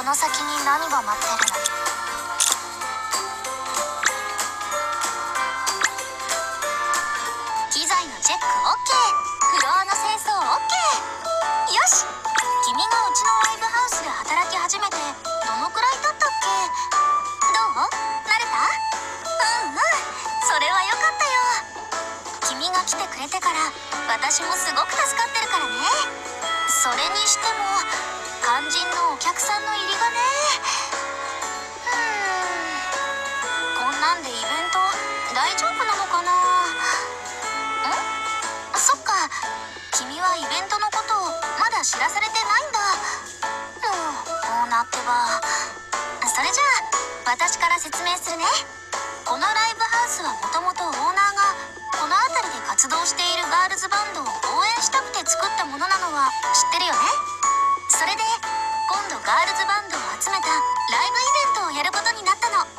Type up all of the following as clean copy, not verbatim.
の先に何が待ってるの？機材のチェック OK、 フロアの清掃 OK。 よし、君がうちのライブハウスで働き始めてどのくらい経ったっけ？どう？慣れた？それはよかったよ。君が来てくれてから私もすごく助かってるからね。それにしても肝心のお客さんの入りがね。こんなんでイベント大丈夫なのかな？そっか、君はイベントのことをまだ知らされてないんだ。こうなってば。それじゃあ私から説明するね。このライブハウスはもともとオーナーがこの辺りで活動しているガールズバンドを応援したくて作ったものなのは知ってるよね。それで今度ガールズバンドを集めたライブイベントをやることになったの。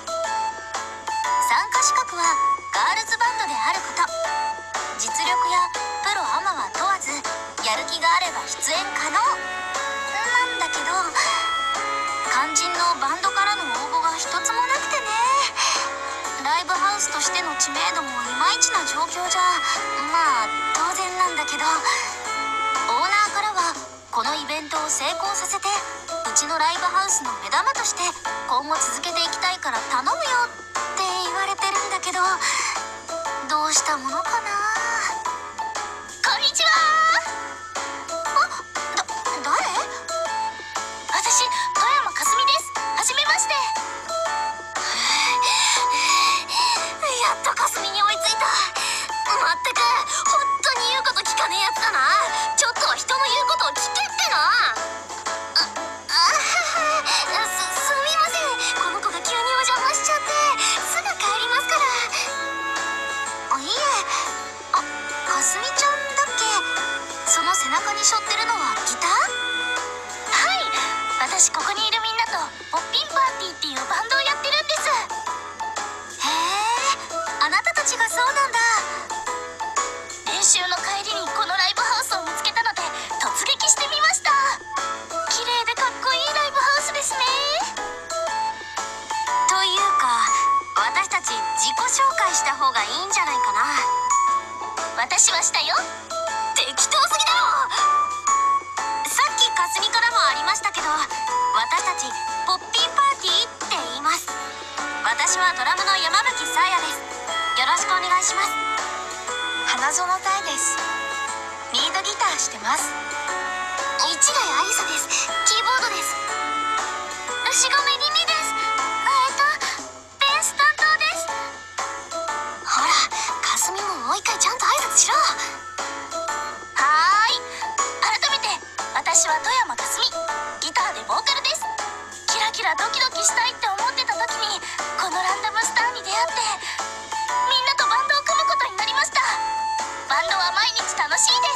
参加資格はガールズバンドであること、実力やプロアマは問わずやる気があれば出演可能なんだけど、肝心のバンドからの応募が一つもなくてね。ライブハウスとしての知名度もいまいちな状況じゃ、まあ当然なんだけど、オーナーからはこのイベントを成功させてうちのライブハウスの目玉として今後続けていきたいから頼むよって言われてるんだけど、どうしたものかな。こんにちは。誰？私、富山かすみです。はじめまして。やっとかすみに追いついた。まったく本当に言うこと聞かねえやつだな。ちょっとは人の言うことを聞けってな。すみません、この子が急にお邪魔しちゃってすぐ帰りますから。いえ、かすみちゃんだっけ？その背中に背負ってるのはギター？はい、私ここにいるみんなとポッピンパーティーっていうバンドをやってるんです。へえ、あなたたちがそうなんだ。練習の帰りにこのライブハウスを見つけたので突撃してみました。綺麗でかっこいいライブハウスですね。というか私たち自己紹介した方がいいんじゃないかな。私はしたよ。適当すぎだろ。さっきかすみからもありましたけど、私たちポッピンパーティーって言います。私はドラムの山吹さやです。よろしくお願いします。花園たいです。リードギターしてます。市ヶ谷ありさです。キーボードです。牛込りみです。ベース担当です。ほら、かすみももう一回ちゃんと挨拶しろ。はーい、改めて私は富山かすみ、ギターでボーカルです。キラキラドキドキしたいって思ってた時にこのランダムスターに出会ってみんなとバンドを組むことになりました。バンドは毎日楽しいです。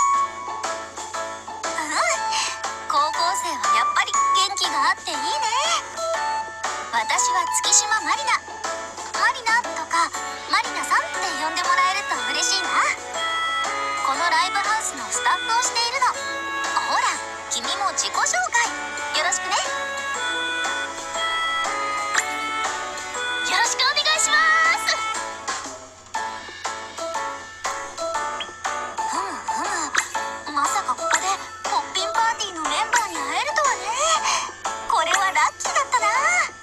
高校生はやっぱり元気があっていいね。私は月島まりな。まりなとかまりなさんって呼んでもらえると嬉しいな。このライブハウスのスタッフをしているの。ほら、君も自己紹介よろしくね。よろしくお願いします。まさかここでポッピンパーティーのメンバーに会えるとはね。これはラッキーだったな。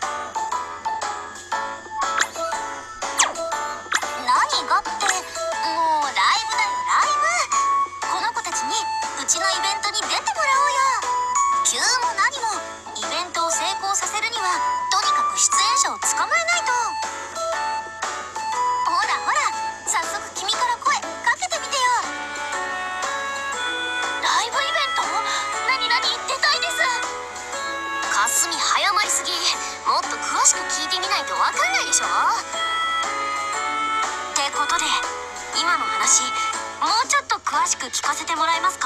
何がって、もうライブだよライブ。この子たちにうちのイベントに出てもらおうよ。急も何もイベントを成功させるにはとにかく出演者を捕まえないと。ほらほら、早速君から声かけてみてよ。ライブイベント？何出たいです。かすみ早まりすぎ。もっと詳しく聞いてみないとわかんないでしょ。ってことで今の話もうちょっと詳しく聞かせてもらえますか？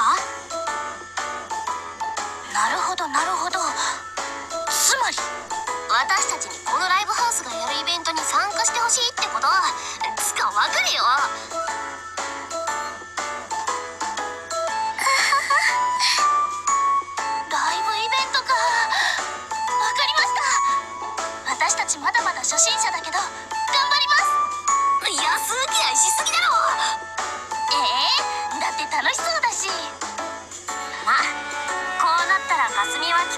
なるほどなるほど。つまり私たちにこのライブハウスがやるイベントに参加してほしいってこと？つかわかるよ。ライブイベントか。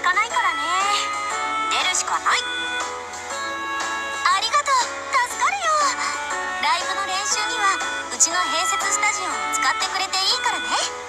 かないからね。出るしかない。ありがとう、助かるよ。ライブの練習にはうちの併設スタジオを使ってくれていいからね。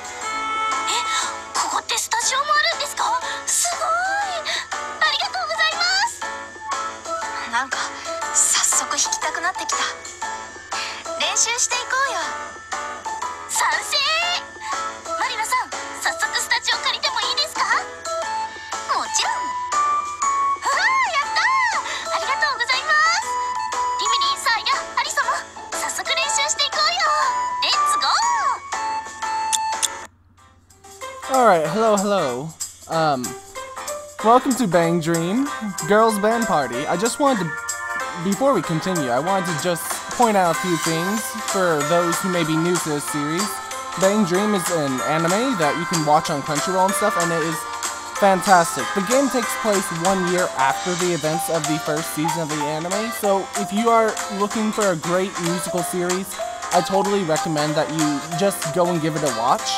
ここってスタジオもあるんですか？すごい、ありがとうございます。なんか早速弾きたくなってきた。練習していこうよ。賛成。マリナさん、早速スタジオ借りてもいいですか？もちろん。やったー、ありがとうございます。リミリー、サーヤ、アリサも早速練習していこうよ。レッツゴー。 Alright, hello. Welcome to BanG Girls Band Party. I just wanted to, before we continue, I wanted to just point out a few things for those who may be new to this series. BanG is an anime that you can watch on Crunchyroll and stuff, and it is fantastic. The game takes place 1 year after the events of the first season of the anime, so if you are looking for a great musical series, I totally recommend that you just go and give it a watch.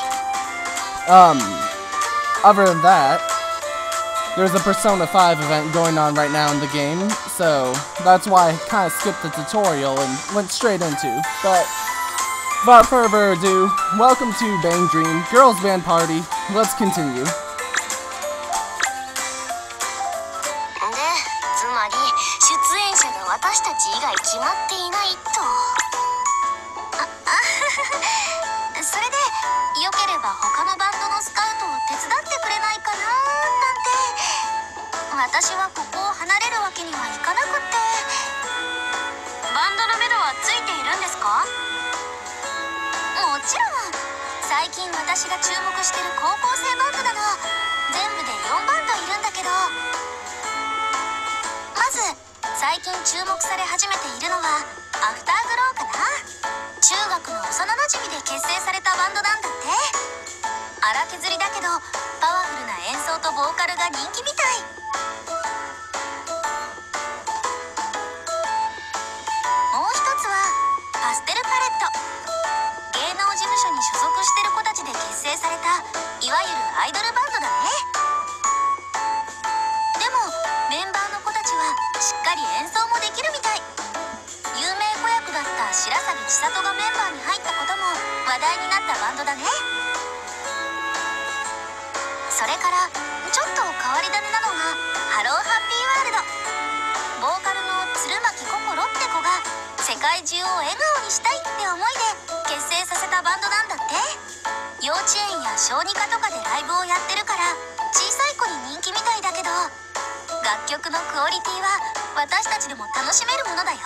Other than that, there's a Persona 5 event going on right now in the game, so that's why I kind of skipped the tutorial and went straight into. But without further ado, welcome to BanG Girls Band Party. Let's continue. で、つまり出演者が私たち以外決まっていないと。それでよければ他のバンドのスカウトを手伝ってくれないかななんて。私はここを離れるわけにはいかなくって。バンドのめどはついているんですか？もちろん。最近私が注目してる高校生バンドなど全部で4バンドいるんだけど、まず最近注目され始めているのはアフターグローかな。中学の幼なじみで結成されたバンドなんだって。荒削りだけどパワフルな演奏とボーカルが人気みたい。もう一つはパステルパレット。芸能事務所に所属してる子たちで結成されたいわゆるアイドルバンドだね。でもメンバーの子たちはしっかり演奏もできるみたい。有名子役だった白鷺千里がメンバーに入ったことも話題になったバンドだね。それからちょっと変わり種なのがハローハッピーワールド。ボーカルの鶴巻心って子が世界中を笑顔にしたいって思いで結成させたバンドなんだって。幼稚園や小児科とかでライブをやってるから小さい子に人気みたいだけど、楽曲のクオリティは私たちでも楽しめるものだよ。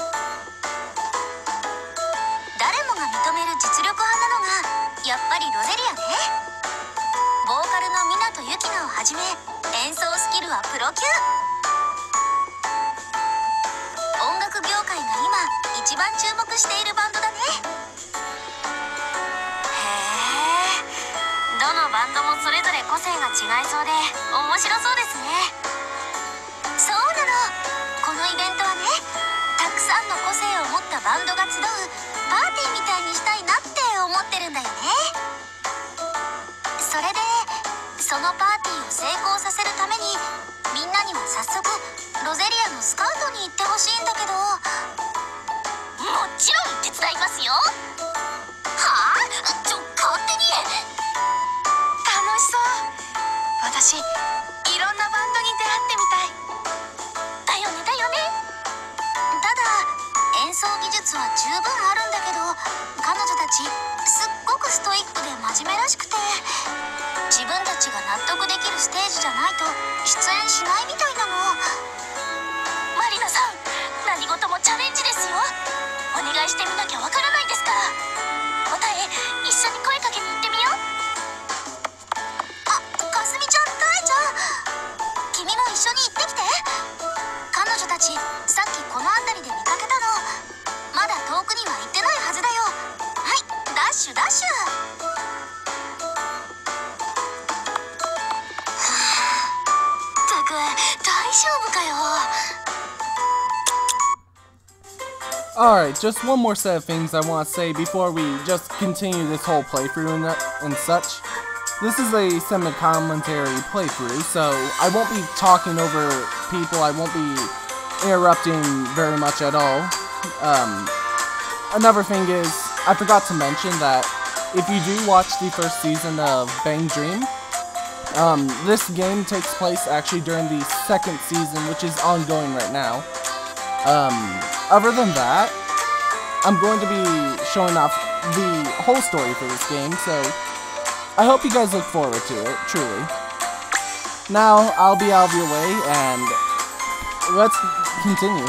誰もが認める実力派なのがやっぱりロゼリアね。ボーカルの湊ゆきなをはじめ演奏スキルはプロ級。音楽業界が今一番注目しているバンドだね。へえ、どのバンドもそれぞれ個性が違いそうで面白そうですね。そうなの、このイベントはね、たくさんの個性を持ったバンドが集うパーティーみたいにしたいなって思ってるんだよね。それでそのパーティーを成功させるためにみんなには早速ロゼリアのスカウトに行ってほしいんだけど。もちろん手伝いますよ。はあ？勝手に。楽しそう。私いろんなバンドに出会ってみたい。だよねだよね。ただ演奏技術は十分あるんだけど、彼女たちすっごくストイックで真面目らしくて、自分たちが納得できるステージじゃないと出演しないみたいなの。マリナさん、何事もチャレンジですよ。お願いしてみなきゃわからないですから。答え一緒に声かけに行ってみよう。かすみちゃん、タエちゃん、君も一緒に行ってきて。彼女たちさっきこの辺りで見かけたの。まだ遠くには行ってないはずだよ。はい、ダッシュダッシュ。大丈夫かよ。 Alright, just one more set of things I want to say before we just continue this whole playthrough and such. this is a semi-commentary playthrough, so I won't be talking over people, I won't be interrupting very much at all. Another thing is, I forgot to mention that if you do watch the first season of BanG, this game takes place actually during the second season, which is ongoing right now. Other than that, I'm going to be showing off the whole story for this game, so I hope you guys look forward to it, truly. Now, I'll be out of your way, and let's continue.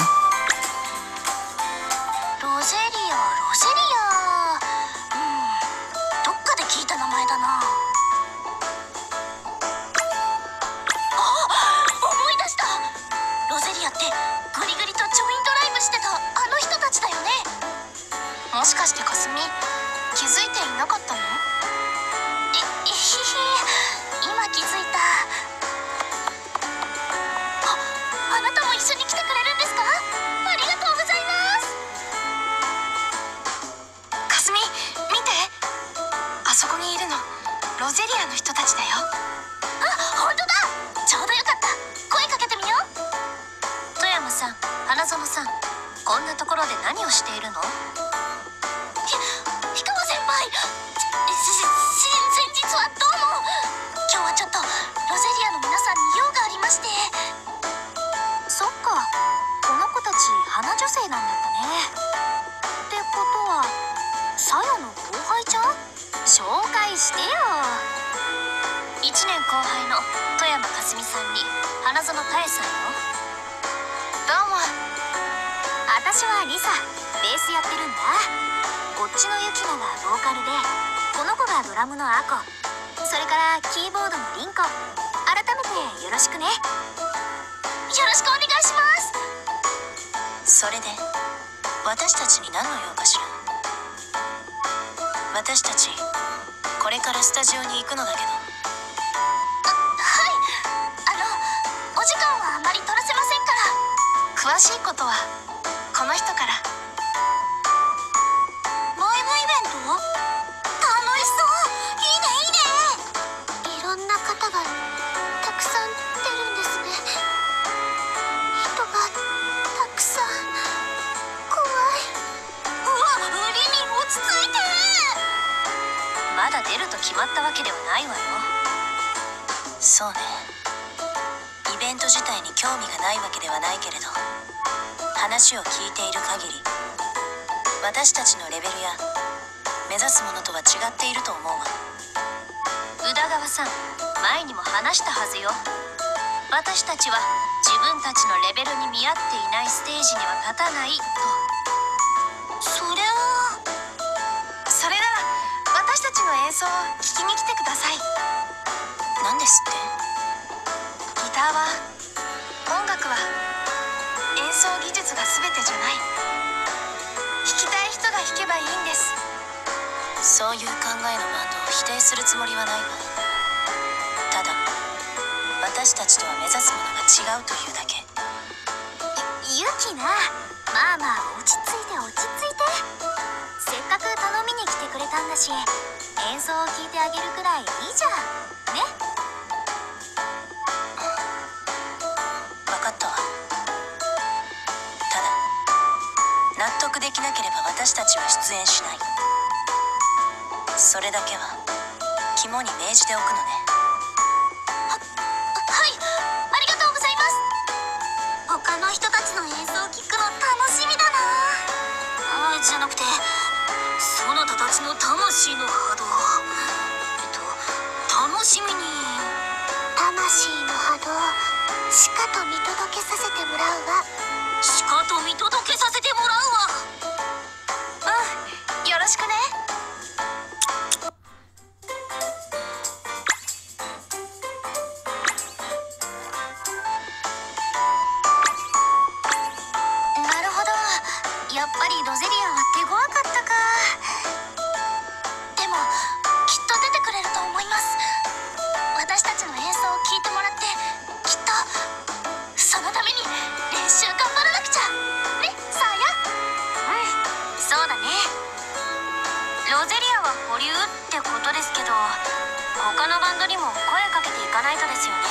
他のバンドにも声かけていかないとですよね。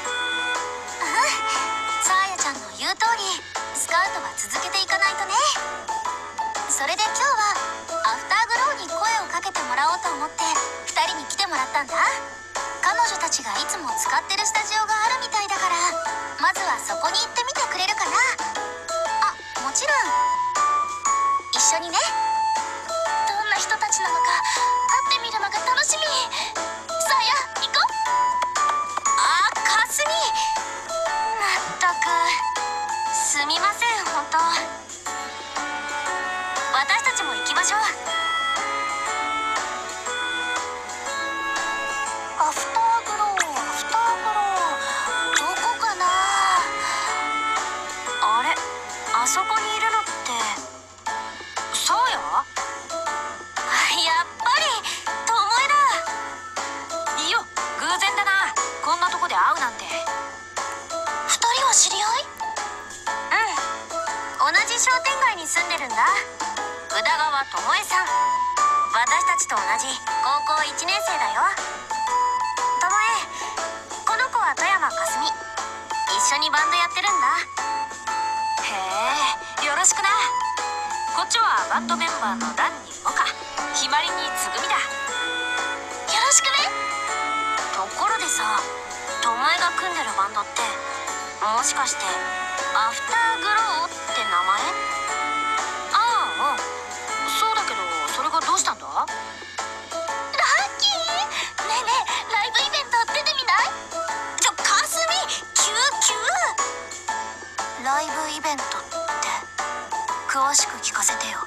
さあやちゃんの言う通りスカウトは続けていかないとね。それで今日はアフターグローに声をかけてもらおうと思って2人に来てもらったんだ。彼女たちがいつも使ってるスタジオがあるみたいだから、まずはそこに行ってみてくれるかな。あ、もちろん一緒にね。どんな人たちなのか会ってみるのが楽しみ。さあや行こう。かすみ、まったくすみません。本当私たちも行きましょう。アフターグロー、アフターグロー、どこかな。あれ、あそこにいるのってさあや？やっぱりともえだ。いいよ、偶然だな。こんなとこで会うなんて。2人は知り合い？うん、同じ商店街に住んでるんだ。宇田川ともえさん。私たちと同じ高校1年生だよ。ともえ、この子は富山かすみ。一緒にバンドやってるんだ。へえ、よろしくな。こっちはバンドメンバーのダンにモカ、ひまりにつぐみだ。よろしくね。ところでさ、ともえが組んでるバンドってもしかしてアフターグローって名前？ああ、そうだけど、それがどうしたんだ？ラッキー。ねえねえ、ライブイベント出てみない？かすみ、救急。ライブイベントって詳しく聞かせてよ。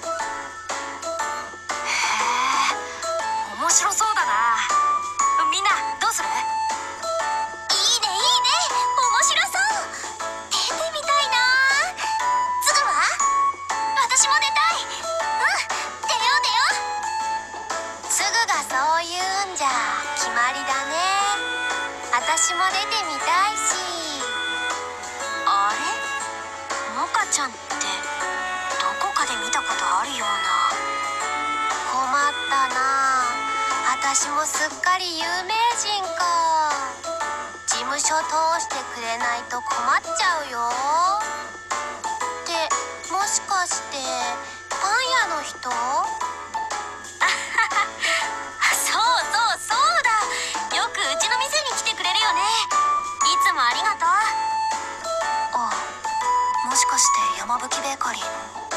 へえ、面白そうだな。みんなどうする？いいねいいね、面白そう。出てみたいな。つぐは？私も出たい。出よう出よう。つぐがそう言うんじゃ決まりだね。私も出てみたいし。あれ？モカちゃんってどこかで見たことあるような。困ったな。私もすっかり有名人か。事務所通してくれないと困っちゃうよ。ってもしかしてパン屋の人？そうそうそうだ。よくうちの店に来てくれるよね。いつもありがとう。あ、もしかして山吹ベーカリーの？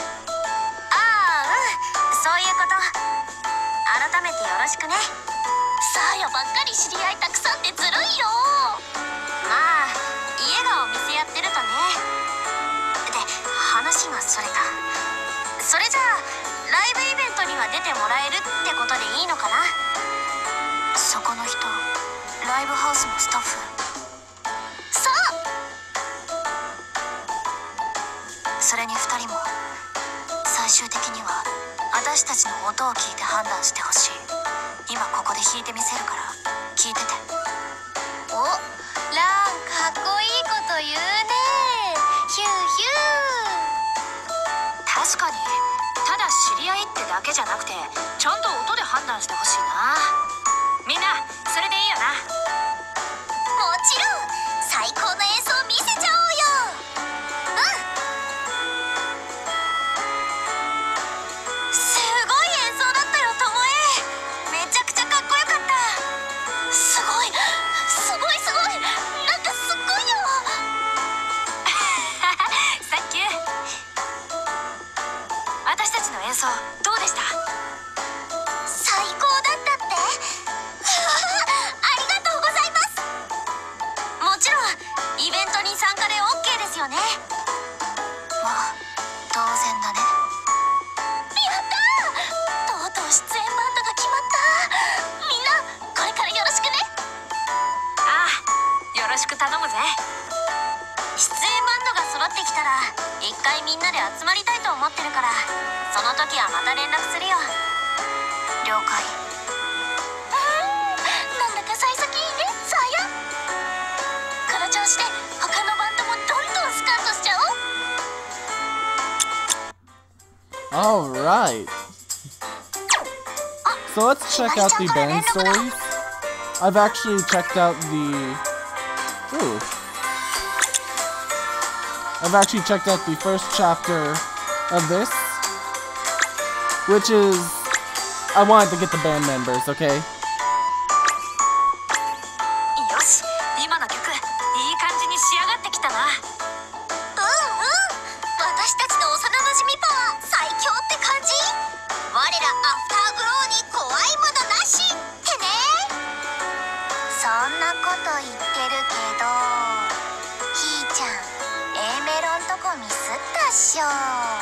そういうこと。改めてよろしくね。さあやばっかり知り合いたくさんでずるいよ。まあ家がお店やってるとね。で、話がそれた。それじゃあライブイベントには出てもらえるってことでいいのかな。そこの人、ライブハウスのスタッフ？そう。それに2人も最終的には私たちの音を聞いて判断してほしい。今ここで弾いてみせるから聞いてて。お、ランかっこいいこと言うね。ヒューヒュー。確かに、ただ知り合いってだけじゃなくてちゃんと音で判断してほしいな。みんなそれでいいよな。もちろん、最高の演奏見せちゃおうよ。すごい演奏だったよ、ともえ。めちゃくちゃかっこよかった。すごいすごいすごい、なんかすっごいよ。サンキュー。私たちの演奏どうでした？最高だったって？ありがとうございます。もちろんイベントに参加で OK ですよね。まあ当然だね。やったー、とうとう出演バンドが決まった。みんなこれからよろしくね。ああ、よろしく頼むぜ。出演バンドが揃ってきたら一回みんなで集まりたいと思ってるから、その時はまた連絡するよ。了解。なんだか幸先いいね、さあや。この調子で他のバンドもどんどんスカウトしちゃおう。 Alright. So let's check out the band stories. I've actually checked out the... Ooh. I've actually checked out the first chapter of this, which is... I wanted to get the band members, okay? よし、今の曲いい感じに仕上がってきたな。私たちの幼馴染パワー最強って感じ。我らアフターグローに怖いものなしってね。そんなこと言ってるけど、ひーちゃん A メロんとこミスったっしょ。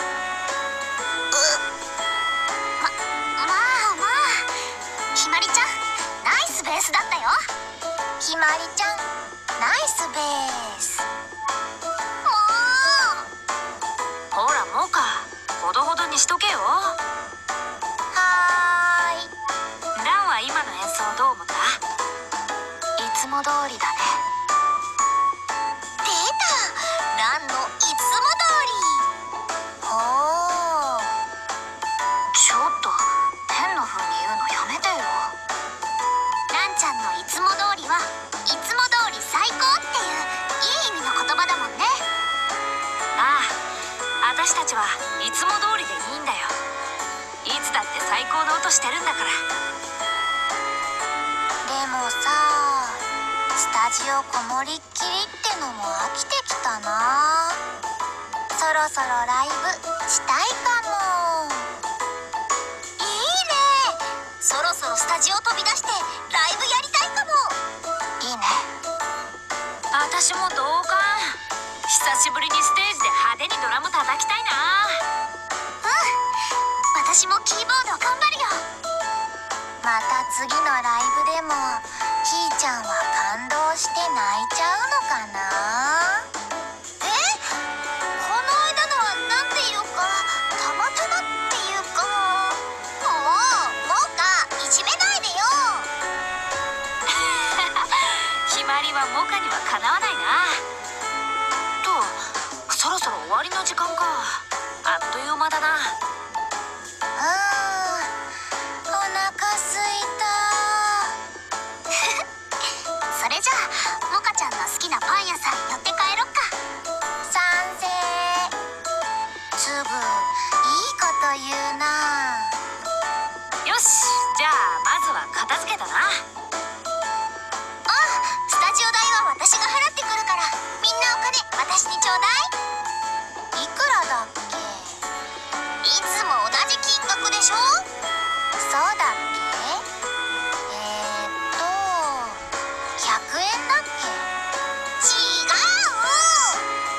ひまりちゃんナイスベースだったよ。ひまりちゃんナイスベース。ほらモカ、ほどほどにしとけよ。はーい。ランは今の演奏どう思った？いつも通りだね。出た、ランのいつも通り。ほー。ちょっと変な風に言うのやめてよ。ランちゃんのいつも通りはいつも通り最高っていういい意味の言葉だもんね。ああ、私たちはいつも通りでいいんだよ。いつだって最高の音してるんだから。でもさ、スタジオこもりっきりってのも飽きてきたな。そろそろライブしたいかも。いいね。そろそろスタジオ飛び出してライブやりたいかも。いいね。私も同感。久しぶりにステージで派手にドラム叩きたいな。私もキーボード頑張るよ。また次のライブでもひーちゃんは感動して泣いちゃうのかな。この間のはなんていうかたまたまっていうか、もうかいじめないでよ。ひまりはモカにはかなわないな。と、そろそろ終わりの時間か。あっという間だな。お腹すいた。それじゃあモカちゃんの好きなパン屋さん寄って帰ろっか。賛成。すぐいいこと言うな。よし、じゃあまずは片付けだな。スタジオ代は私が払ってくるから、みんなお金私にちょうだい。いくらだっけ？いつも同じ金額でしょ？そうだっけ？100円だっけ？違う。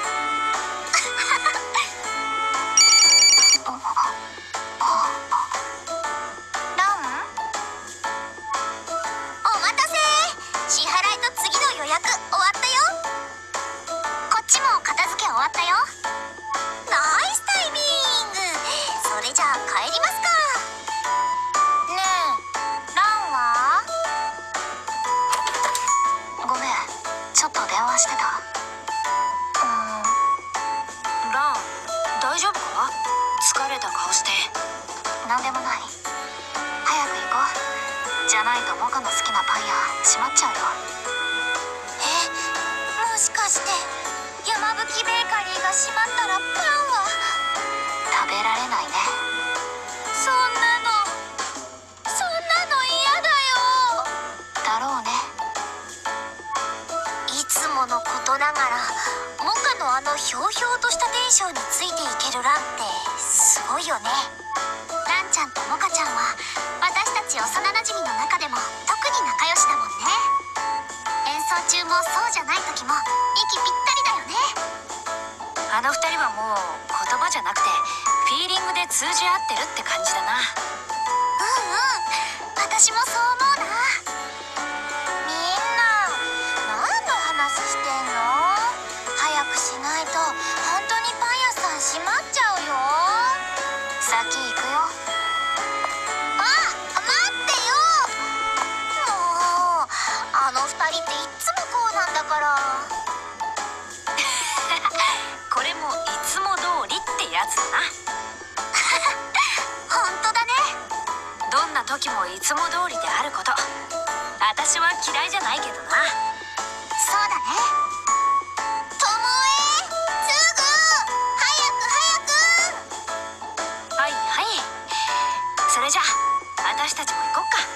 ラン？お待たせ。支払いと次の予約終わったよ。こっちも片付け終わったよ。ナイスタイミング。それじゃあ帰りますか。ねえ、ランは？ごめん、ちょっと電話してた。ラン、大丈夫か？疲れた顔して。なんでもない。早く行こう。じゃないとモカの好きなパン屋閉まっちゃうよ。もしかして山吹ベーカリーが閉まったらパンは食べられないね。そんなの嫌だよ。だろうね。いつものことながらモカのあのひょうひょうとしたテンションについていけるランってすごいよね。ランちゃんとモカちゃんは私たち幼なじみの中でも特に仲良しだもんね。演奏中もそうじゃない時も息ぴったりだよね。あの二人はもう言葉じゃなくてフィーリングで通じ合ってるって感じだな。私もそう思うな。みんな何の話してんの？早くしないと本当にパン屋さん閉まっちゃうよ。先行くよ。待ってよ。もうあの二人っていっつもこうなんだから。これもいつも通りってやつだな。本当だね。どんな時もいつも通りであること。 私は嫌いじゃないけどな。そうだね。ともえ、すぐ早く。はいはい。それじゃあ私たちも行こっか。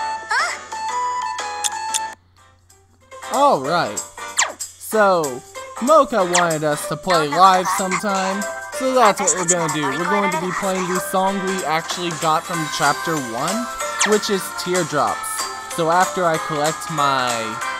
Alright. So, Mocha wanted us to play live sometime, so that's what we're gonna do. We're going to be playing the song we actually got from Chapter 1, which is Teardrops. So after I collect my...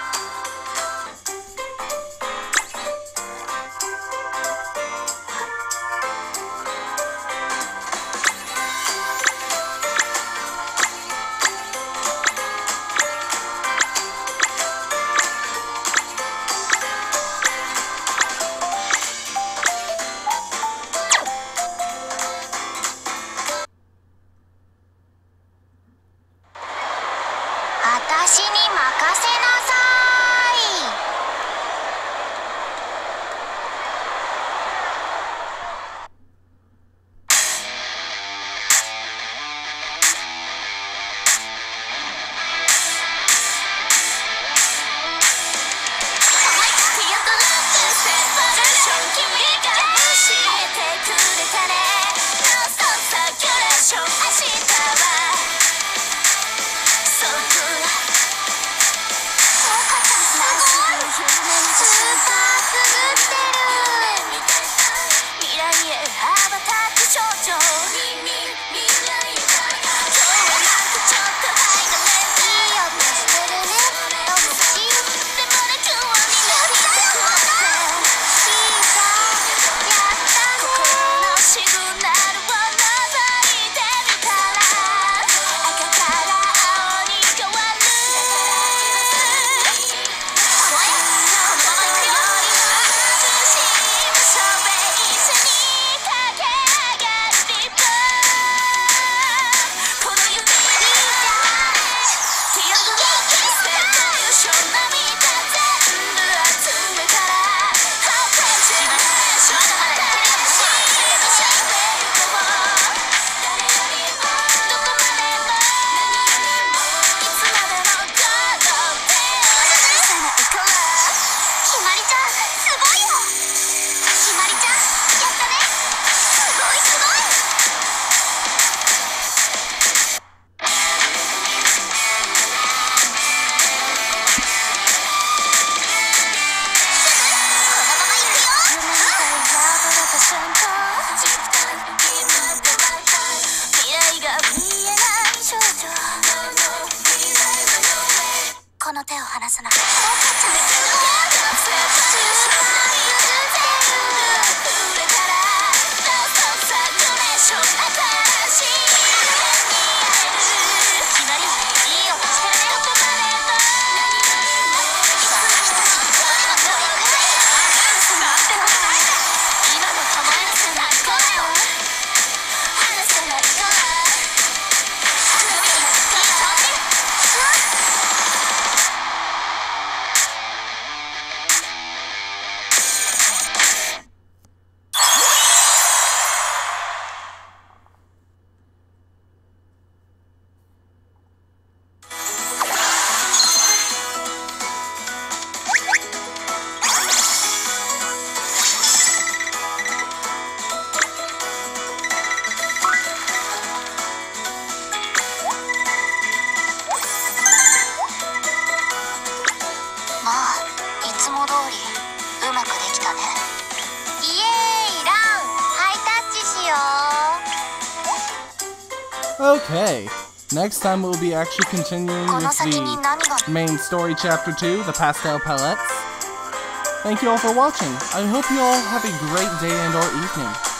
Okay, next time we'll be actually continuing with the main story chapter 2, the pastel palettes. Thank you all for watching. I hope you all have a great day and or evening.